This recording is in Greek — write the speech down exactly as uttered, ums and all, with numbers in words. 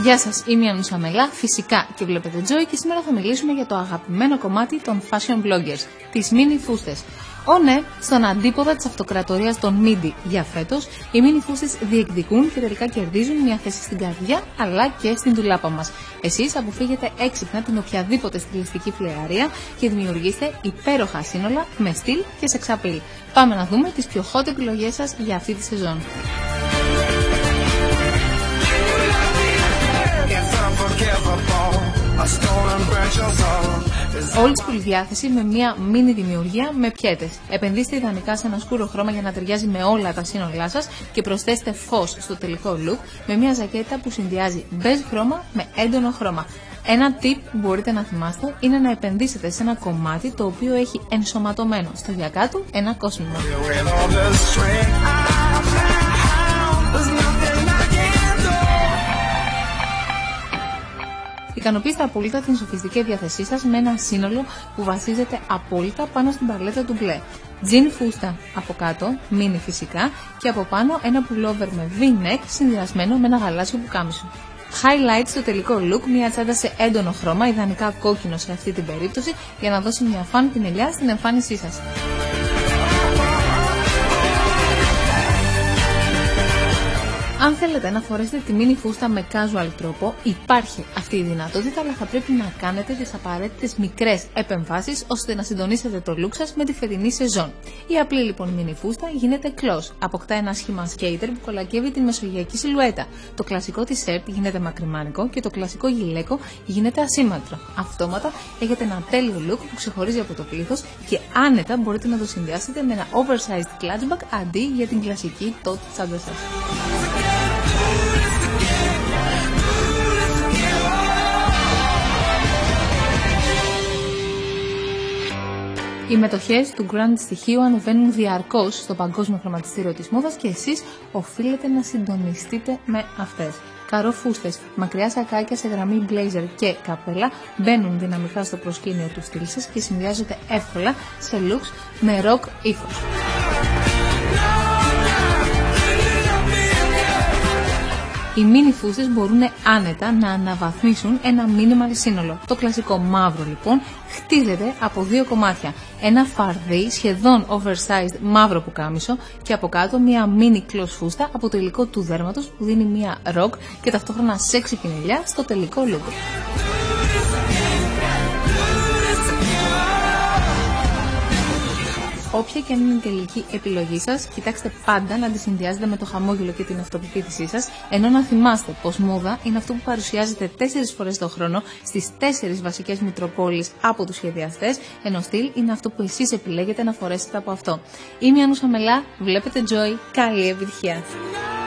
Γεια σας, είμαι η Ανούσα Μελά, φυσικά και βλέπετε Joy και σήμερα θα μιλήσουμε για το αγαπημένο κομμάτι των fashion bloggers, τις μίνι φούστες. Ω ναι, στον αντίποδα της αυτοκρατορίας των μίντι για φέτος, οι μίνι φούστες διεκδικούν και τελικά κερδίζουν μια θέση στην καρδιά αλλά και στην ντουλάπα μας. Εσείς αποφύγετε έξυπνα την οποιαδήποτε στιλιστική φλεραρία και δημιουργήστε υπέροχα σύνολα με στυλ και σεξαπίλ. Πάμε να δούμε τις πιο hot επιλογές σας για αυτή τη σεζόν. Old school διάθεση με μια μίνι δημιουργία με πιέτες. Επενδύστε ιδανικά σε ένα σκούρο χρώμα για να ταιριάζει με όλα τα σύνολά σας και προσθέστε φως στο τελικό look με μια ζακέτα που συνδυάζει μπέζ χρώμα με έντονο χρώμα. Ένα tip που μπορείτε να θυμάστε είναι να επενδύσετε σε ένα κομμάτι το οποίο έχει ενσωματωμένο στο γιακά του ένα κόσμημα. Ικανοποιήστε απόλυτα την σοφιστική διάθεσή σας με ένα σύνολο που βασίζεται απόλυτα πάνω στην παλέτα του μπλε. Τζιν φούστα από κάτω, μίνι φυσικά, και από πάνω ένα pullover με V-neck συνδυασμένο με ένα γαλάζιο πουκάμισο. Highlight στο τελικό look, μια τσάντα σε έντονο χρώμα, ιδανικά κόκκινο σε αυτή την περίπτωση, για να δώσει μια φαν πινελιά στην εμφάνισή σας. Αν θέλετε να φορέσετε τη μίνι φούστα με casual τρόπο, υπάρχει αυτή η δυνατότητα, αλλά θα πρέπει να κάνετε τις απαραίτητες μικρές επεμβάσεις ώστε να συντονίσετε το look σας με τη φετινή σεζόν. Η απλή λοιπόν μίνι φούστα γίνεται close, αποκτά ένα σχήμα skater που κολακεύει την μεσογειακή σιλουέτα. Το κλασικό της shirt γίνεται μακριμάνικο και το κλασικό γυλαίκο γίνεται ασύμμετρο. Αυτόματα έχετε ένα τέλειο look που ξεχωρίζει από το πλήθος και άνετα μπορείτε να το συνδυάσετε με ένα oversized clutch bag αντί για την κλασική tote τσάντα σας. Οι μετοχές του grand στοιχείου ανεβαίνουν διαρκώς στο παγκόσμιο χρηματιστήριο της μόδας και εσείς οφείλετε να συντονιστείτε με αυτές. Καρό φούστες, μακριά σακάκια σε γραμμή blazer και καπέλα μπαίνουν δυναμικά στο προσκήνιο του στυλ σας και συνδυάζονται εύκολα σε looks με rock ύφος. Οι μίνι φούστες μπορούν άνετα να αναβαθμίσουν ένα minimal σύνολο. Το κλασικό μαύρο λοιπόν χτίζεται από δύο κομμάτια. Ένα φαρδί σχεδόν oversized μαύρο πουκάμισο και από κάτω μια μίνι close φούστα από το υλικό του δέρματος που δίνει μια rock και ταυτόχρονα sexy πινελιά στο τελικό look. Όποια και αν είναι η τελική επιλογή σας, κοιτάξτε πάντα να τη συνδυάζετε με το χαμόγελο και την αυτοπεποίθησή σας, ενώ να θυμάστε πως μόδα είναι αυτό που παρουσιάζεται τέσσερις φορές το χρόνο στις τέσσερις βασικές μητροπόλεις από τους σχεδιαστές, ενώ στυλ είναι αυτό που εσείς επιλέγετε να φορέσετε από αυτό. Είμαι η Ανούσα Μελά, βλέπετε Joy, καλή επιτυχία!